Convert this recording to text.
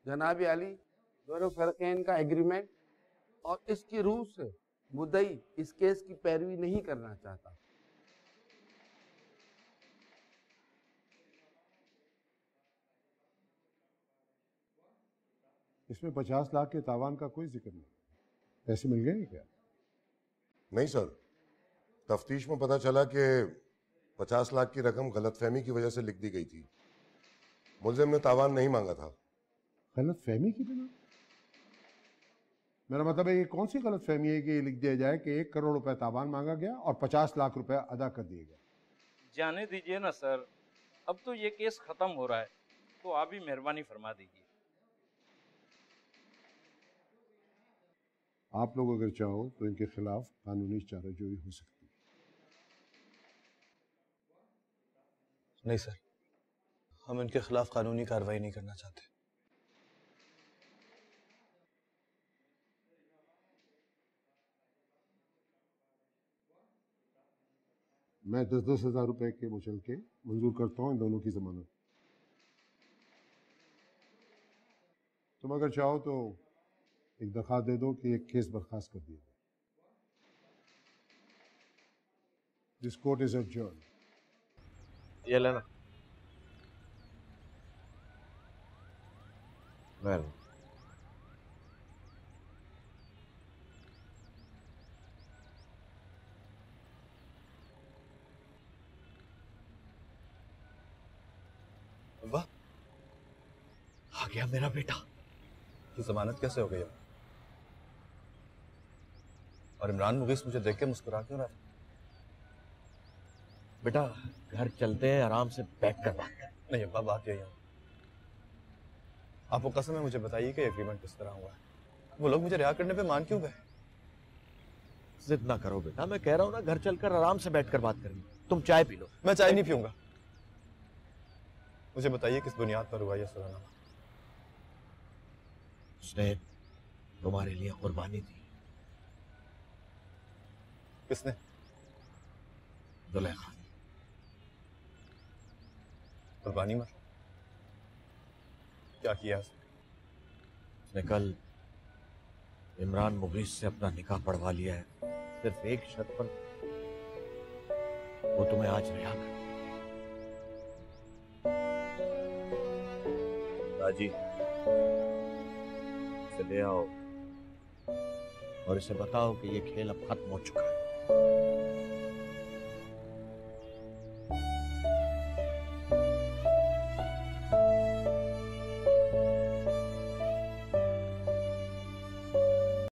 जनाब आली, दोनों फरकैन का एग्रीमेंट और इसकी रूह से मुद्दई इस केस की पैरवी नहीं करना चाहता। इसमें 50 लाख के तावान का कोई जिक्र नहीं। पैसे मिल गए क्या? नहीं सर, तफ्तीश में पता चला कि 50 लाख की रकम गलतफहमी की वजह से लिख दी गई थी। मुलजिम ने तावान नहीं मांगा था। गलतफहमी की बिना? मेरा मतलब है ये कौन सी गलतफहमी है कि ये लिख दिया जाए कि 1 करोड़ रुपए तावान मांगा गया और 50 लाख रुपए अदा कर दिए गए? जाने दीजिए ना सर, अब तो ये केस खत्म हो रहा है, तो आप भी मेहरबानी फरमा दीजिए। आप लोग अगर चाहो तो इनके खिलाफ कानूनी चाराजोई हो सकती है। नहीं सर, हम इनके खिलाफ कानूनी कार्रवाई नहीं करना चाहते। मैं 10-10 हजार रुपए के मुचल के मंजूर करता हूं इन दोनों की जमानत। तुम अगर चाहो तो एक दरखास्त दे दो कि एक केस बर्खास्त कर दिया जाए। This court is adjourned. ये लेना। वेल, वाह, आ गया मेरा बेटा। ये जमानत कैसे हो गई अब? और इमरान मुगीस मुझे देख के मुस्कुरा क्यों रहा? बेटा घर चलते हैं, आराम से बैठ कर बात कर। नहीं अब्बा, बात यही है। आपको कसम है मुझे बताइए कि एग्रीमेंट किस तरह हुआ है? वो लोग मुझे रिहा करने पे मान क्यों गए? जिद ना करो बेटा, मैं कह रहा हूं ना, घर चलकर आराम से बैठकर बात करनी। तुम चाय पी लो। मैं चाय नहीं पीऊंगा। मुझे बताइए किस बुनियाद पर हुआ यह सलाहनामा? उसने तुम्हारे लिए कुर्बानी दी। किसने? जुलेखा। कुर्बानी मतलब क्या किया उसने? उसने कल इमरान मुगीस से अपना निकाह पढ़वा लिया है, सिर्फ एक शर्त पर। वो तुम्हें आज रिहा कर। राजी, इसे ले आओ और इसे बताओ कि ये खेल अब खत्म हो चुका है।